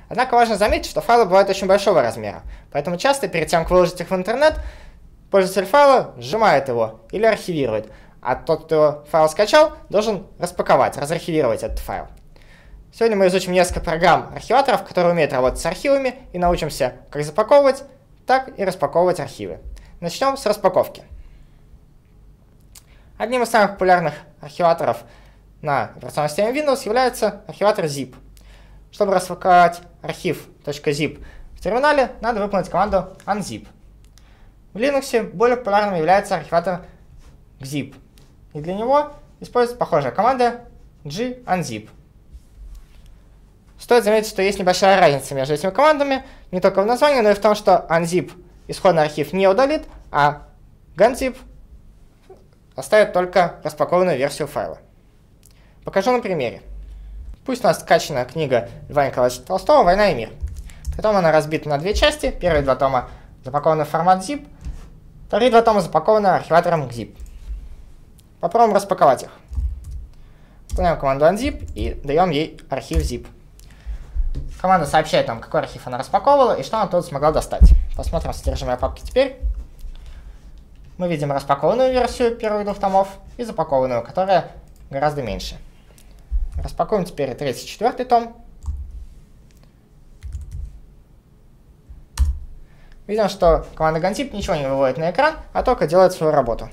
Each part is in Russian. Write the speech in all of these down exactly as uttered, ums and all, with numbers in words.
Однако важно заметить, что файлы бывают очень большого размера, поэтому часто перед тем, как выложить их в интернет, пользователь файла сжимает его или архивирует, а тот, кто файл скачал, должен распаковать, разархивировать этот файл. Сегодня мы изучим несколько программ-архиваторов, которые умеют работать с архивами, и научимся как запаковывать, так и распаковывать архивы. Начнем с распаковки. Одним из самых популярных архиваторов на операционной системе Windows является архиватор zip. Чтобы распаковать архив .zip в терминале, надо выполнить команду unzip. В Linux более популярным является архиватор gzip, и для него используется похожая команда gunzip. Стоит заметить, что есть небольшая разница между этими командами, не только в названии, но и в том, что unzip исходный архив не удалит, а gunzip оставит только распакованную версию файла. Покажу на примере. Пусть у нас скачана книга Льва Николаевича Толстого «Война и мир». Притом она разбита на две части. Первые два тома запакованы в формат zip, вторые два тома запакованы архиватором gzip. Попробуем распаковать их. Выполняем команду unzip и даем ей архив zip. Команда сообщает нам, какой архив она распаковывала и что она тут смогла достать. Посмотрим содержимое папки теперь. Мы видим распакованную версию первых двух томов и запакованную, которая гораздо меньше. Распакуем теперь тридцать четвёртый том. Видим, что команда gunzip ничего не выводит на экран, а только делает свою работу.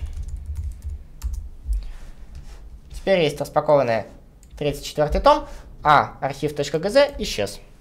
Теперь есть распакованный тридцать четвёртый том, а архив .gz исчез.